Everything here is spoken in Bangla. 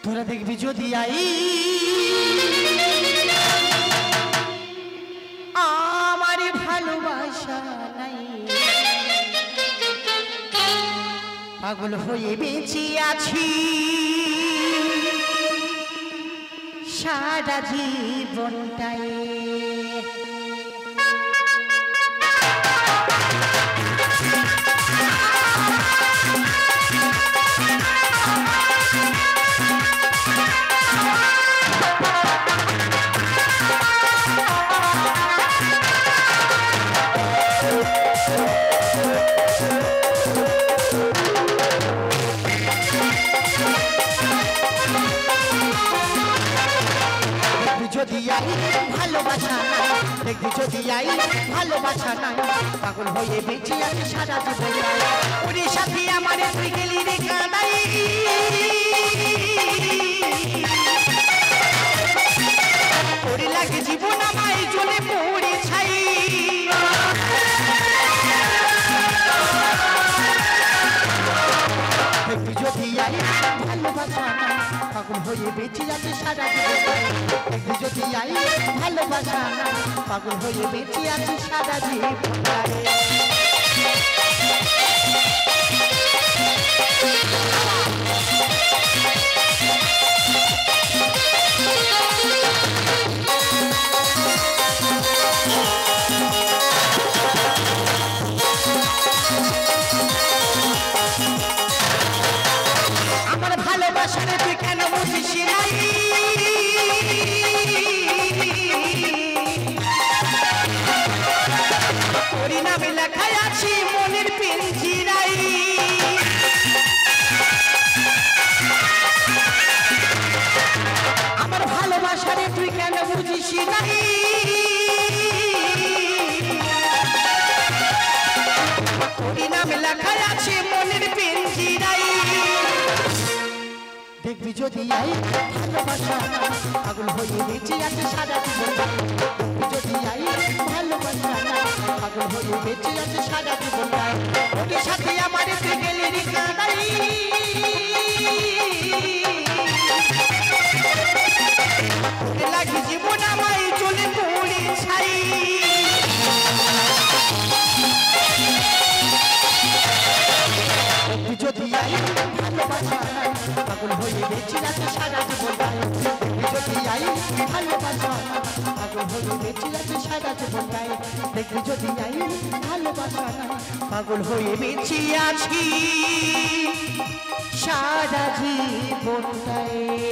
তোরা দেখবি যদি আই আমার ভালোবাসা নাই পাগল হয়ে বেঁচে আছি সারা জীবনটাই ভালোবাসা নাই দেখবি যদি আই ভালোবাসা নাই পাগল হয়ে বেঁচে আছি সারা জীবন ওরে সাথে আমার তুই গেলি রে কানাই ওরে লাগে জীবন আমায় জ্বলে পড়ে ছাই দেখবি যদি আই ভালোবাসা নাই পাগল হয়ে বেঁচে আছি সারা জীবন দেখবি যদি আই ভালোবাসা নাই পাগল হয়ে বেঁচে আছি সারা জীবন আমার ভালোবাসারে তুই কেন বুঝিস নাই তোর নামে লেখাই আছি মনের পিঞ্জিরাই আমার ভালোবাসারে তুই কেন বুঝিস নাই তোর নামে লেখাই আছে মনের পিঞ্জিরাই দেখবি যদি আই ভালোবাসা পাগল হয়ে বেঁচে আছে সারা জীবন দেখবি যদি আই ভালোবাসা পাগল হয়ে বেঁচে আছে সারা জীবন ওর সাথে আমার তুই গেলি রে কানাই লাগে জীবন আমায় চলে পড়ে ছাই যদি আই ভালোবাসা পাগল হয়ে বেঁচে আছে সারা জীবন যদি আই ভালোবাসা পাগল হয়ে বেঁচে আছে সারা জীবন দেখবি যদি আই ভালোবাসা পাগল হয়ে বেঁচে আছি সারা জীবনটাই